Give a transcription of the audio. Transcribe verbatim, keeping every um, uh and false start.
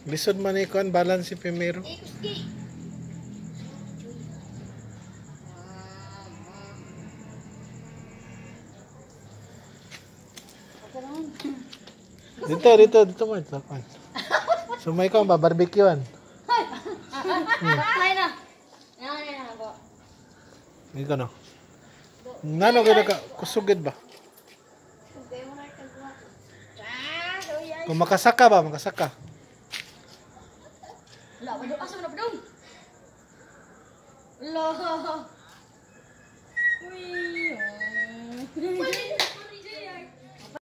Lisod man ikon balance si primero. Dito, dito, dito mo ito. Sumay ko, babarbecuean. Hmm. Ikaw no. Ngano kaya ka kusugid ba? Kung makasaka ba, makasaka. Lah, padung asam na padung. Lah. Wih.